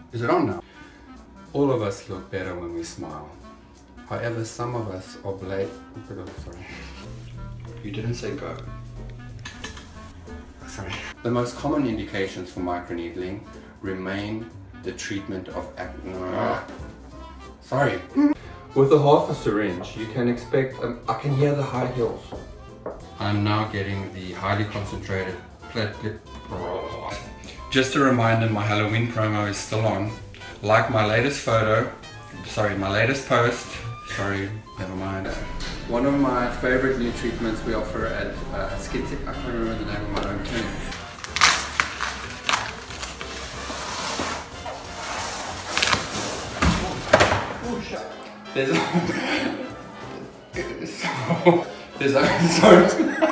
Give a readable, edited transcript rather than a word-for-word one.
Is it on now? All of us look better when we smile. However, some of us are sorry. You didn't say go. Sorry. The most common indications for microneedling remain the treatment of acne. Sorry. With a half a syringe, you can expect, I can hear the high heels. I'm now getting the highly concentrated platelet. Just a reminder, my Halloween promo is still on. Like my latest my latest post. Sorry, never mind. One of my favorite new treatments we offer at Skitzik, I can't remember the name of my own clinic. Oh shit. There's